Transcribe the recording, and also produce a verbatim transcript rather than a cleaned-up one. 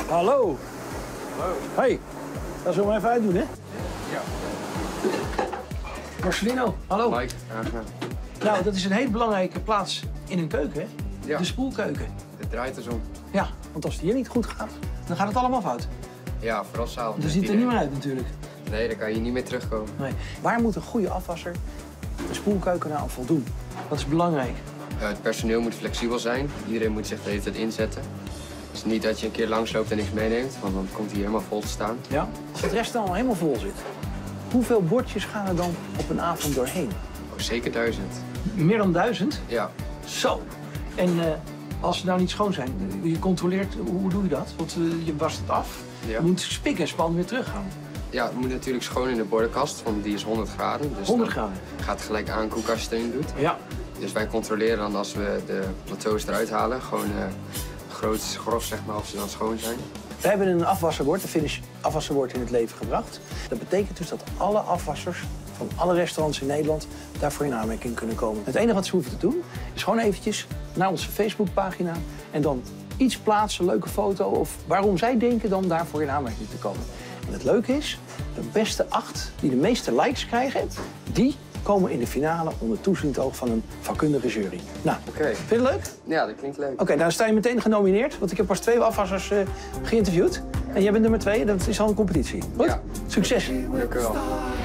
Hallo. Hallo. Hey, dat zullen we even uitdoen, hè? Ja. Marcelino, hallo. Mike, aangenaam. Nou, dat is een hele belangrijke plaats in een keuken, hè? Ja. De spoelkeuken. Het draait dus om. Ja, want als het hier niet goed gaat, dan gaat het allemaal fout. Ja, vooral s'avonds. Dat ziet er niet meer uit natuurlijk. Nee, daar kan je niet meer terugkomen. Nee. Waar moet een goede afwasser de spoelkeuken nou aan voldoen? Dat is belangrijk. Uh, het personeel moet flexibel zijn. Iedereen moet zich de hele tijd inzetten. Dus niet dat je een keer langsloopt en niks meeneemt, want dan komt hij helemaal vol te staan. Ja. Als het restaurant helemaal vol zit, hoeveel bordjes gaan er dan op een avond doorheen? Oh, zeker duizend. Meer dan duizend? Ja. Zo. En uh, als ze nou niet schoon zijn, je controleert, hoe doe je dat? Want uh, je wast het af. Ja. Je moet spik en span weer teruggaan. Ja, het moet natuurlijk schoon in de bordenkast, want die is honderd graden. Dus honderd graden? Gaat gelijk aankoeken als je het erin doet. Ja. Dus wij controleren dan als we de plateaus eruit halen, gewoon uh, groot, grof zeg maar, of ze dan schoon zijn. We hebben een afwassenbord, een finish afwassenbord in het leven gebracht. Dat betekent dus dat alle afwassers van alle restaurants in Nederland daarvoor in aanmerking kunnen komen. Het enige wat ze hoeven te doen is gewoon eventjes naar onze Facebookpagina en dan iets plaatsen, een leuke foto of waarom zij denken dan daarvoor in aanmerking te komen. En het leuke is, de beste acht die de meeste likes krijgen, die komen in de finale onder toezicht oog van een vakkundige jury. Nou, okay. Vind je het leuk? Ja, dat klinkt leuk. Oké, okay, nou sta je meteen genomineerd, want ik heb pas twee afwassers uh, geïnterviewd. En jij bent nummer twee, dat is al een competitie. Goed? Ja. Succes! Dank u wel.